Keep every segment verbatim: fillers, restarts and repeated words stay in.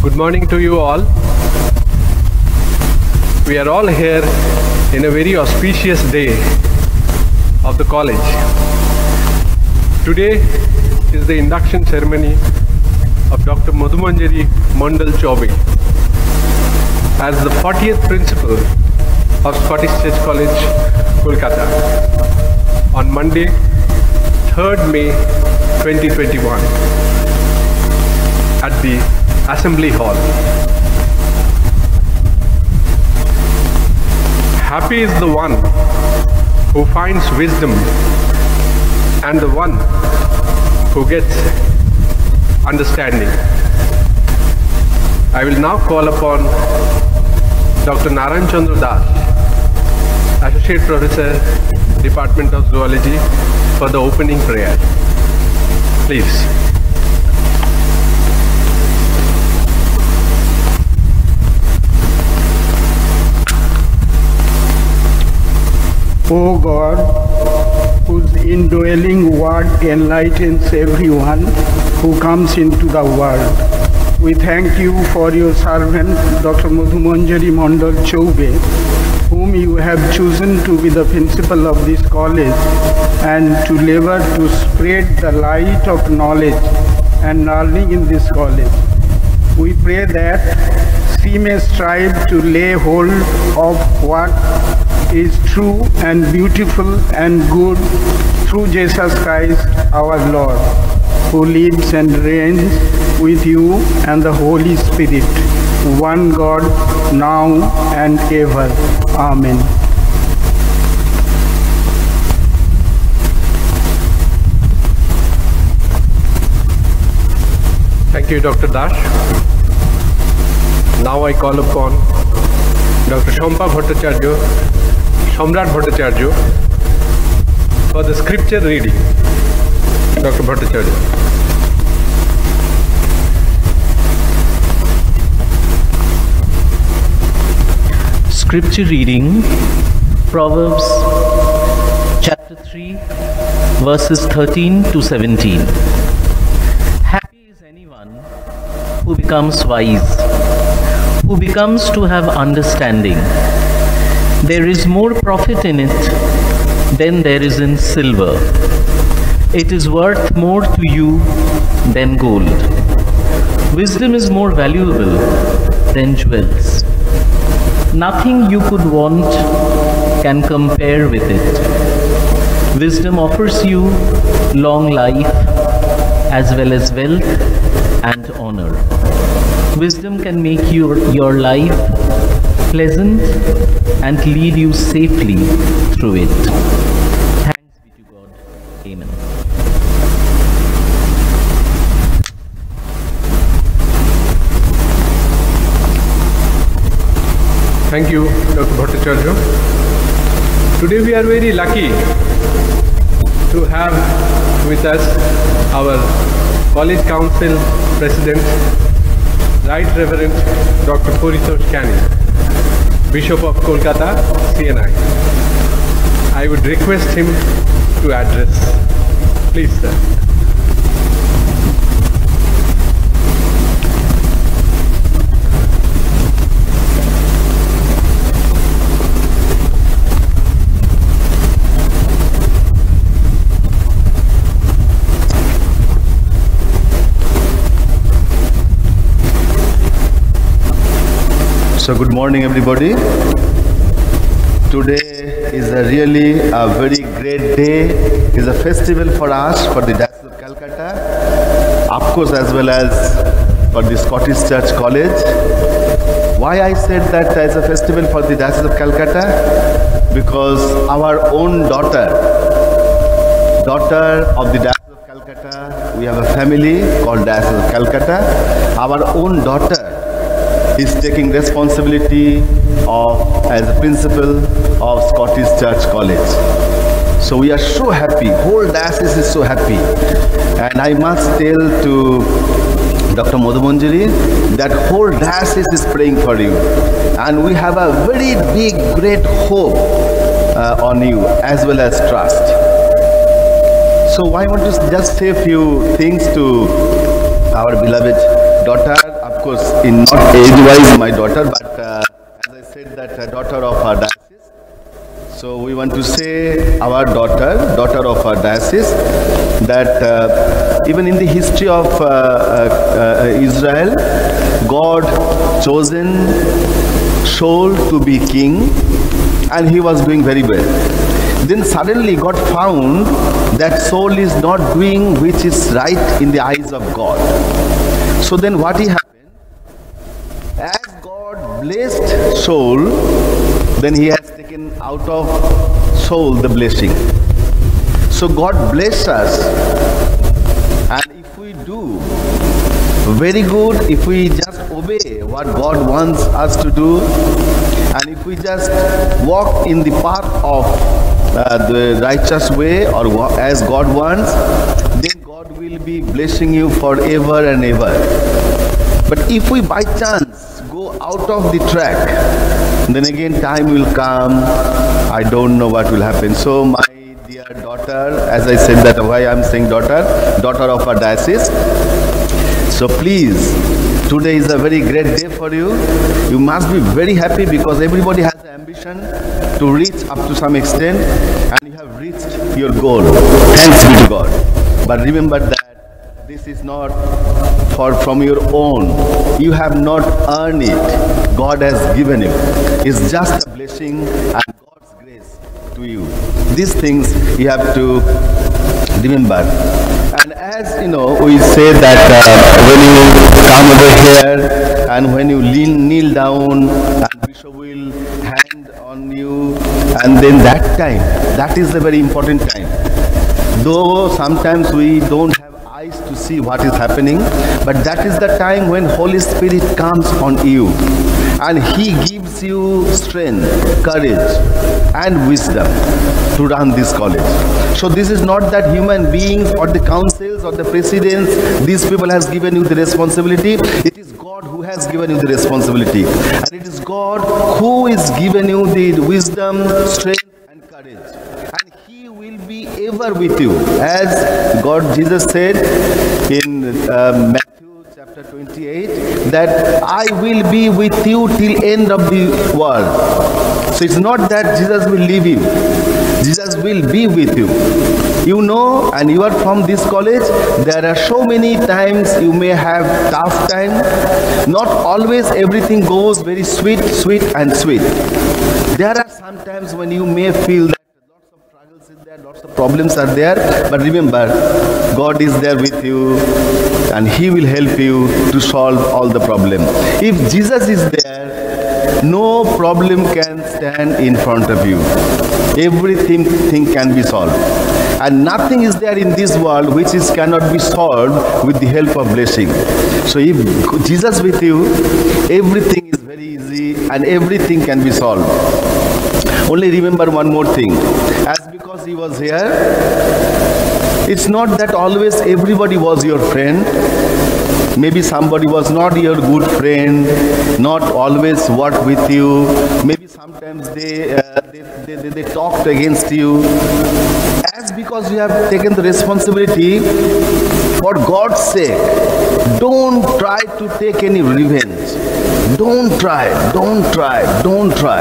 Good morning to you all. We are all here in a very auspicious day of the college. Today is the induction ceremony of Doctor Madhumanjari Mandal Chaube as the fortieth principal of Scottish Church College, Kolkata on Monday, third May twenty twenty-one at the Assembly Hall. Happy is the one who finds wisdom and the one who gets understanding. I will now call upon Doctor Narayan Chandra Das, Associate Professor, Department of Zoology, for the opening prayer. Please. O God, whose indwelling word enlightens everyone who comes into the world, we thank you for your servant, Doctor Madhumanjari Mandal Chaube, whom you have chosen to be the principal of this college and to labor to spread the light of knowledge and learning in this college. We pray that she may strive to lay hold of what is true and beautiful and good through Jesus Christ our Lord, who lives and reigns with you and the Holy Spirit, one God, now and ever. Amen. Thank you, Doctor Dash. Now I call upon Doctor Shampa Bhattacharya, Samrat Bhattacharya, for the scripture reading. Doctor Bhattacharya. Scripture reading, Proverbs chapter three, verses thirteen to seventeen. Happy is anyone who becomes wise, who becomes to have understanding. There is more profit in it than there is in silver. It is worth more to you than gold. Wisdom is more valuable than jewels. Nothing you could want can compare with it. Wisdom offers you long life as well as wealth and honor. Wisdom can make your, your life pleasant and lead you safely through it. Thanks be to God. Amen. Thank you, Doctor Bhattacharya. Today we are very lucky to have with us our College Council President, Right Reverend Doctor Paritosh Canny, Bishop of Kolkata, C N I. I would request him to address. Please, sir. So good morning everybody. Today is a really a very great day. It's a festival for us, for the Diocese of Calcutta, of course as well as for the Scottish Church College. Why I said that as a festival for the Diocese of Calcutta? Because our own daughter, daughter of the Diocese of Calcutta, we have a family called Diocese of Calcutta. Our own daughter is taking responsibility of as a principal of Scottish Church College. So we are so happy, whole diocese is so happy. And I must tell to Doctor Madhumanjari that whole diocese is praying for you. And we have a very big, great hope uh, on you as well as trust. So I want to just say a few things to our beloved daughter. Of course, in not age-wise my daughter, but uh, as I said, that uh, daughter of our diocese. So we want to say our daughter, daughter of our diocese, that uh, even in the history of uh, uh, uh, Israel, God chosen Saul to be king, and he was doing very well. Then suddenly God found that Saul is not doing which is right in the eyes of God. So then what he happened? As God blessed Saul, then he has taken out of Saul the blessing. So God bless us, and if we do very good, if we just obey what God wants us to do, and if we just walk in the path of uh, the righteous way, or as God wants, then God will be blessing you forever and ever. But if we by chance go out of the track, then again time will come, I don't know what will happen. So my dear daughter, as I said, that why I am saying daughter, daughter of our diocese. So please, today is a very great day for you. You must be very happy because everybody has the ambition to reach up to some extent, and you have reached your goal. Thanks be to God. But remember that this is not for from your own. You have not earned it. God has given it. It's just a blessing and God's grace to you. These things you have to remember. And as you know, we say that uh, when you come over here and when you kneel, kneel down, and Bishop will hand on you, and then that time, that is a very important time. Though sometimes we don't have eyes to see what is happening, but that is the time when Holy Spirit comes on you, and He gives you strength, courage, and wisdom to run this college. So this is not that human beings or the councils or the presidents, these people has given you the responsibility. It is God who has given you the responsibility. And it is God who is given you the wisdom, strength, and courage. And He will be ever with you. As God, Jesus said in uh, Matthew chapter twenty-eight, that I will be with you till end of the world. So it's not that Jesus will leave you. Jesus will be with you. You know, and you are from this college, there are so many times you may have tough time. Not always everything goes very sweet, sweet and sweet. There are some times when you may feel that lots of struggles is there, lots of problems are there. But remember, God is there with you and He will help you to solve all the problem. If Jesus is there, no problem can stand in front of you. Everything thing can be solved. And nothing is there in this world which is cannot be solved with the help of blessing. So if Jesus with you, everything is very easy and everything can be solved. Only remember one more thing. As because He was here, it's not that always everybody was your friend. Maybe somebody was not your good friend, not always worked with you. Maybe sometimes they, uh, they, they, they, they talked against you. As because you have taken the responsibility, for God's sake, don't try to take any revenge. Don't try, don't try, don't try.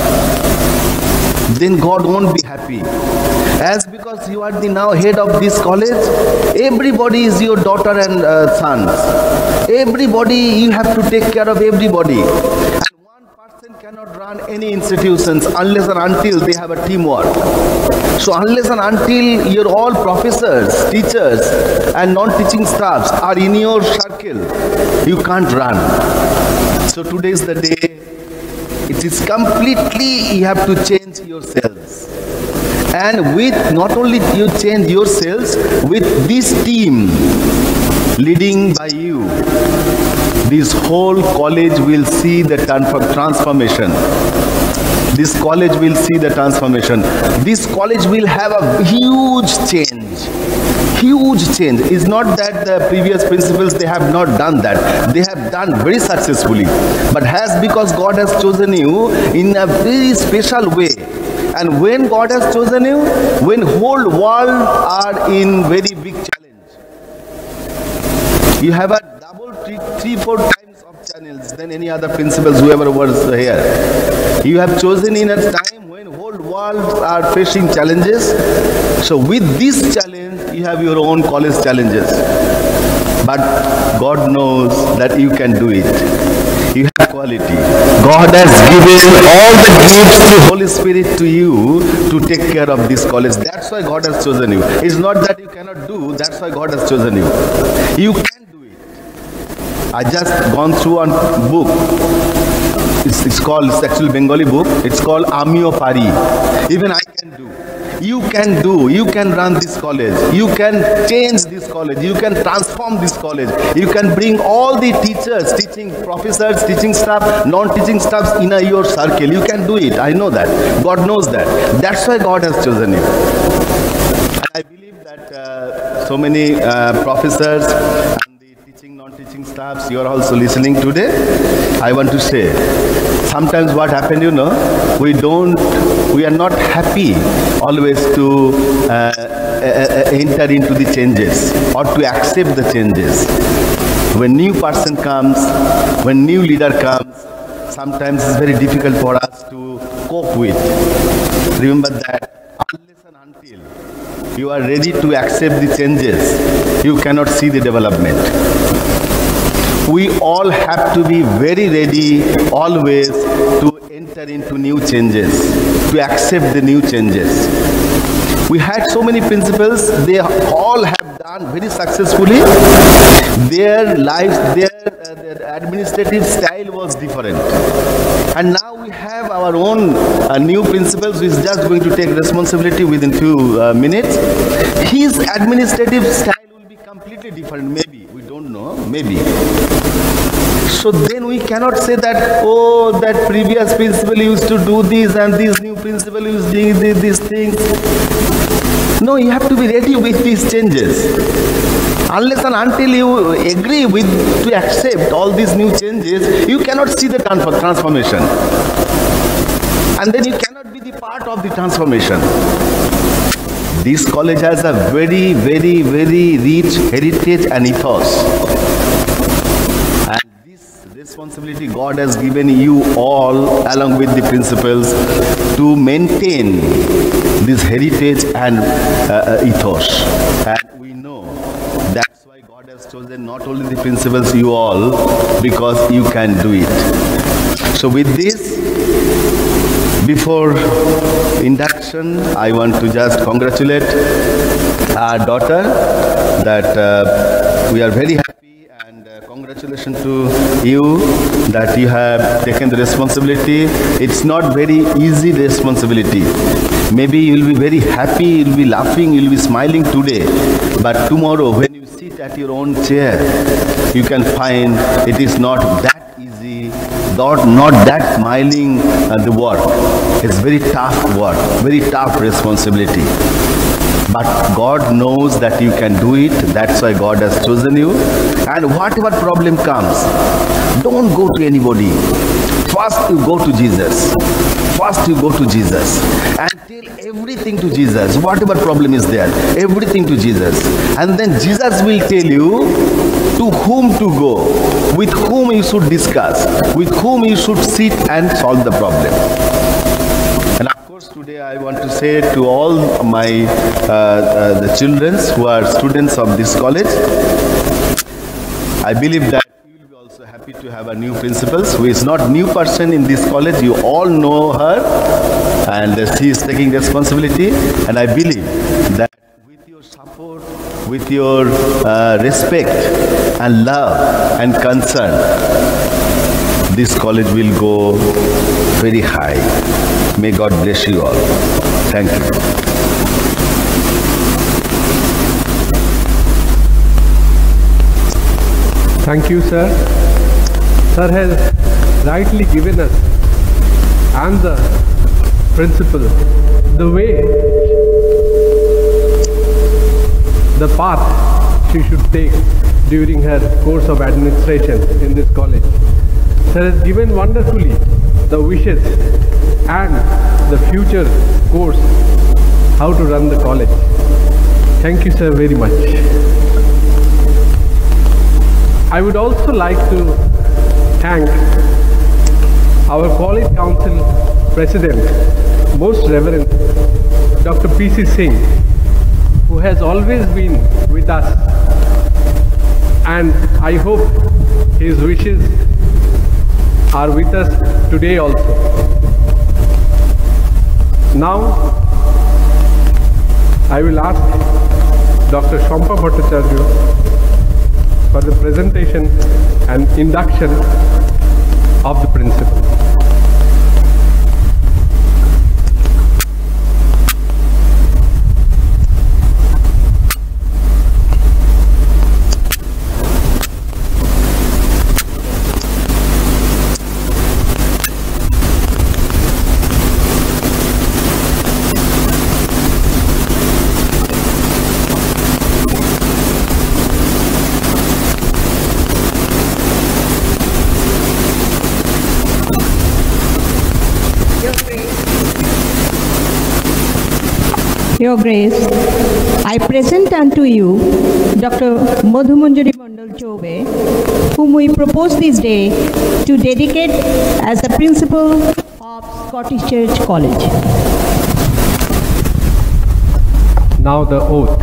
Then God won't be happy. As because you are the now head of this college, everybody is your daughter and uh, sons. Everybody, you have to take care of everybody. And one person cannot run any institutions unless and until they have a teamwork. So unless and until your all professors, teachers and non-teaching staffs are in your circle, you can't run. So today is the day. It is completely, you have to change yourselves. And with, not only you change yourselves, with this team leading by you, this whole college will see the transformation. This college will see the transformation. This college will have a huge change. Huge change. It's not that the previous principals, they have not done that. They have done very successfully. But has because God has chosen you in a very special way. And when God has chosen you, when whole world are in very big challenge, you have a double, three, three, four times of channels than any other principals, whoever was here. You have chosen in a time when whole world are facing challenges. So with this challenge, you have your own college challenges. But God knows that you can do it. You have quality. God has given all the gifts to Holy Spirit to you to take care of this college. That's why God has chosen you. It's not that you cannot do, that's why God has chosen you. You can do it. I just gone through one book. It's, it's called, it's actually Bengali book. It's called Amio Pari. Even I can do. You can do, you can run this college, you can change this college, you can transform this college, you can bring all the teachers, teaching professors, teaching staff, non-teaching staffs in a, your circle. You can do it, I know that. God knows that. That's why God has chosen you. And I believe that uh, so many uh, professors and the teaching, non-teaching staffs, you are also listening today. I want to say, sometimes what happened, you know, we don't, we are not happy always to uh, uh, enter into the changes or to accept the changes. When new person comes, when new leader comes, sometimes it's very difficult for us to cope with. Remember that unless and until you are ready to accept the changes, you cannot see the development. We all have to be very ready always to enter into new changes, to accept the new changes. We had so many principals, they all have done very successfully. Their lives, their, uh, their administrative style was different. And now we have our own uh, new principals who is just going to take responsibility within few uh, minutes. His administrative style will be completely different, maybe. We don't know, maybe. So then we cannot say that, oh, that previous principal used to do this and this new principal used to do this, these things. No, you have to be ready with these changes. Unless and until you agree with, to accept all these new changes, you cannot see the transformation. And then you cannot be the part of the transformation. This college has a very, very, very rich heritage and ethos. Responsibility God has given you all along with the principals to maintain this heritage and uh, ethos. And we know that's why God has chosen not only the principals, you all, because you can do it. So with this, before induction, I want to just congratulate our daughter that uh, we are very happy. Congratulations to you that you have taken the responsibility. It's not very easy responsibility. Maybe you'll be very happy, you'll be laughing, you'll be smiling today. But tomorrow when you sit at your own chair, you can find it is not that easy, not, not that smiling uh, the work. It's very tough work, very tough responsibility. But God knows that you can do it. That's why God has chosen you. And whatever problem comes, don't go to anybody. First you go to Jesus. First you go to Jesus. And tell everything to Jesus. Whatever problem is there, everything to Jesus. And then Jesus will tell you to whom to go, with whom you should discuss, with whom you should sit and solve the problem. Today I want to say to all my uh, uh, the children who are students of this college, I believe that you will be also happy to have a new principal who is not new person in this college. You all know her and she is taking responsibility, and I believe that with your support, with your uh, respect and love and concern, this college will go very high. May God bless you all. Thank you. Thank you, sir. Sir has rightly given us and the principal the way, the path she should take during her course of administration in this college. Sir has given wonderfully the wishes and the future course, how to run the college. Thank you, sir, very much. I would also like to thank our College Council President, Most Reverend Doctor P C Singh, who has always been with us, and I hope his wishes are with us today also. Now, I will ask Doctor Shampa Bhattacharya for the presentation and induction of the principal. Your Grace, I present unto you Doctor Madhumanjari Mandal Chobe, whom we propose this day to dedicate as the principal of Scottish Church College. Now the oath.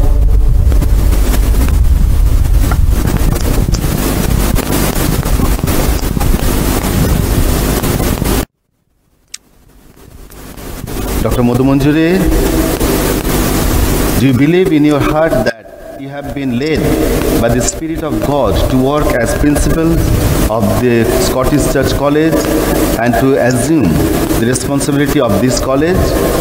Doctor Madhumanjari, do you believe in your heart that you have been led by the Spirit of God to work as principal of the Scottish Church College and to assume the responsibility of this college?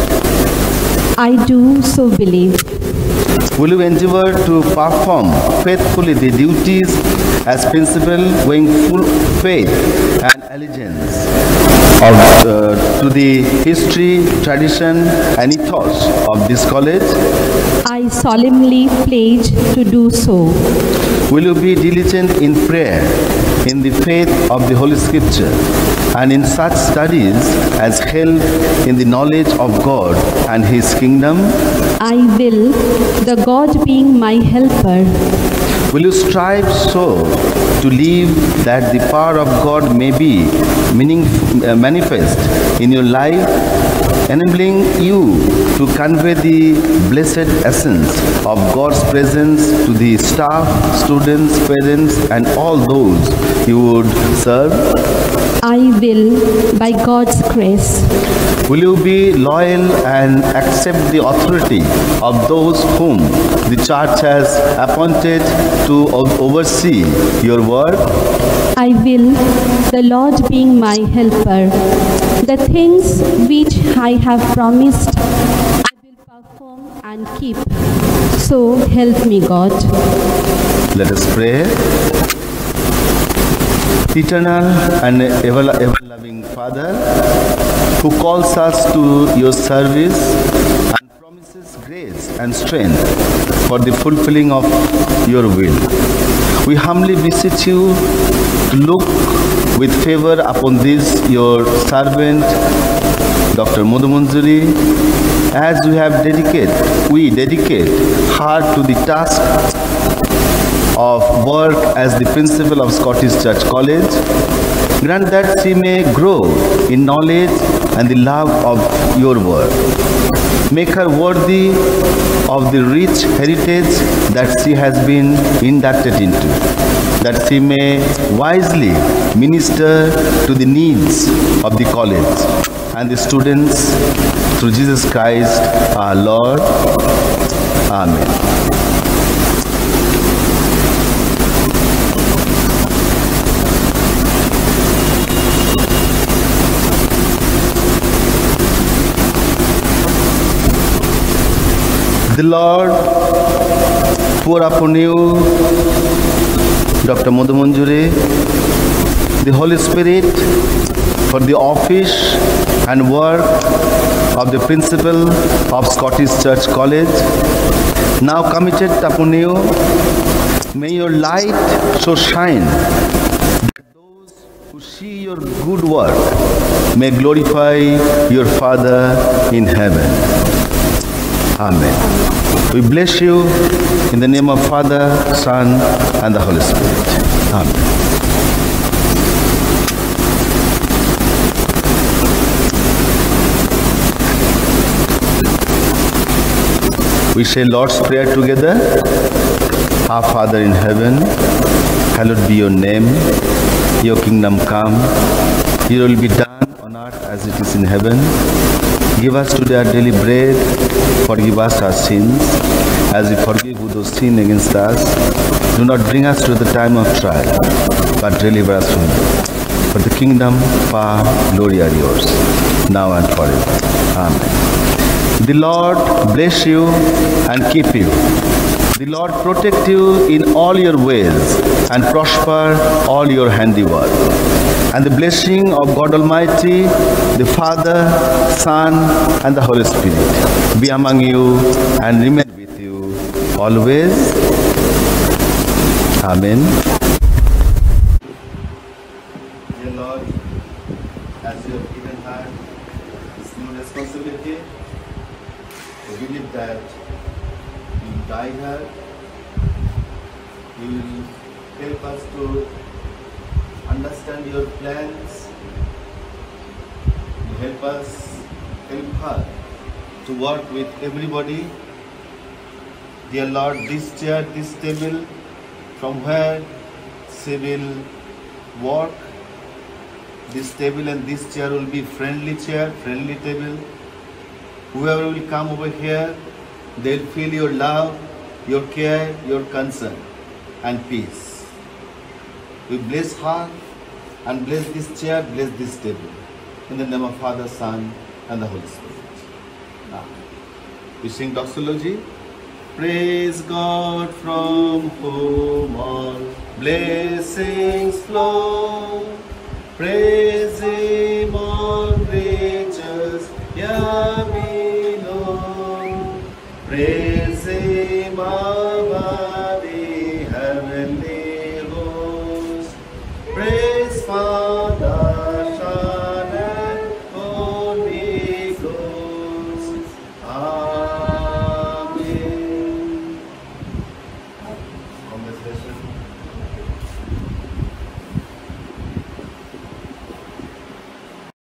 I do so believe. Will you endeavor to perform faithfully the duties as principal, with full faith and allegiance of, uh, to the history, tradition and ethos of this college? I solemnly pledge to do so. Will you be diligent in prayer, in the faith of the Holy Scripture, and in such studies as help in the knowledge of God and His kingdom? I will, the God being my helper. Will you strive so to live that the power of God may be meaning, uh, manifest in your life, enabling you to convey the blessed essence of God's presence to the staff, students, parents and all those you would serve? I will, by God's grace. Will you be loyal and accept the authority of those whom the church has appointed to oversee your work? I will, the Lord being my helper. The things which I have promised, I will perform and keep. So help me God. Let us pray. Eternal and ever, ever-loving Father, who calls us to your service and promises grace and strength for the fulfilling of your will, we humbly beseech you to look with favor upon this your servant, Doctor Madhumanjari, as we have dedicated, we dedicate her to the task of work as the principal of Scottish Church College. Grant that she may grow in knowledge and the love of your word. Make her worthy of the rich heritage that she has been inducted into, that she may wisely minister to the needs of the college and the students through Jesus Christ our Lord. Amen. The Lord pour upon you, Doctor Madhumanjari, the Holy Spirit for the office and work of the principal of Scottish Church College, now committed upon you. May your light so shine that those who see your good work may glorify your Father in heaven. Amen. We bless you In the name of Father, Son, and the Holy Spirit. Amen. We say Lord's Prayer together. Our Father in heaven, hallowed be your name. Your kingdom come. Your will be done on earth as it is in heaven. Give us today our daily bread. Forgive us our sins, as we forgive who those sin against us. Do not bring us to the time of trial, but deliver us from evil. For the kingdom, power, glory are yours, now and forever. Amen. The Lord bless you and keep you. The Lord protect you in all your ways and prosper all your handiwork. And the blessing of God Almighty, the Father, Son, and the Holy Spirit be among you and remain with you always. Amen. Dear Lord, as you have given her this new responsibility, we believe that you will guide her, you will help us to understand your plans, you help us, help her to work with everybody. Dear Lord, this chair, this table, from where she will work, this table and this chair will be friendly chair, friendly table. Whoever will come over here, they'll feel your love, your care, your concern and peace. We bless her and bless this chair, bless this table. In the name of Father, Son, and the Holy Spirit. Now, we sing doxology. Praise God from whom all blessings flow. Praise Him on riches here below. Praise Him